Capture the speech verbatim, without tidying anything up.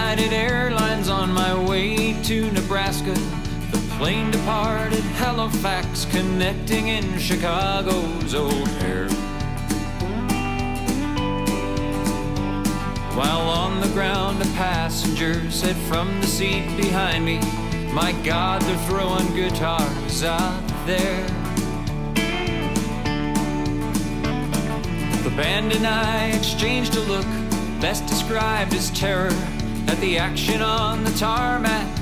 United Airlines on my way to Nebraska. The plane departed Halifax, connecting in Chicago's O'Hare. While on the ground, a passenger said from the seat behind me, "My God, they're throwing guitars out there." The band and I exchanged a look, best described as terror, at the action on the tarmac